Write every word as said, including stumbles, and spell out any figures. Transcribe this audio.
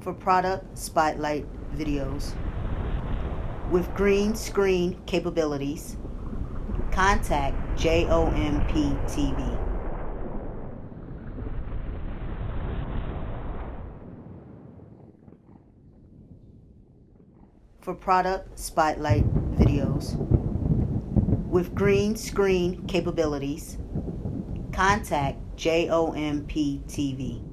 for product spotlight videos with green screen capabilities. Contact J O M P T V. For product spotlight videos with green screen capabilities. Contact J O M P T V.